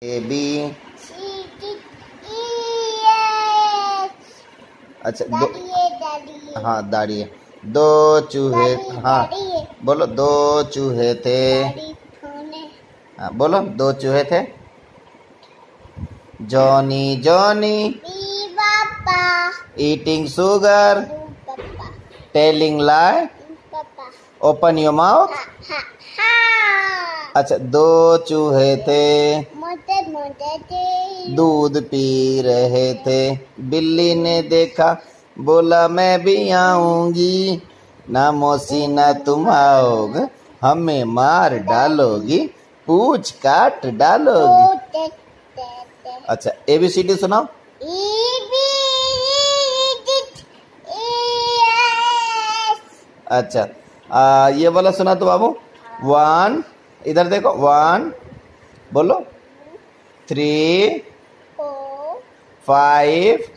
A B. अच्छा दो, हाँ दाढ़ी है। दो चूहे, हाँ बोलो दो चूहे थे। हाँ बोलो दो चूहे थे। Johnny Johnny eating sugar, telling lie, open your mouth. अच्छा दो चूहे थे, दूध पी रहे थे। बिल्ली ने देखा, बोला मैं भी आऊंगी। ना मौसी ना तुम आओगे, हमें मार डालोगी, पूछ काट डालोगी। अच्छा ABCD सुनाओ। अच्छा ये वाला सुना तो बाबू। 1, इधर देखो 1 बोलो, 3 5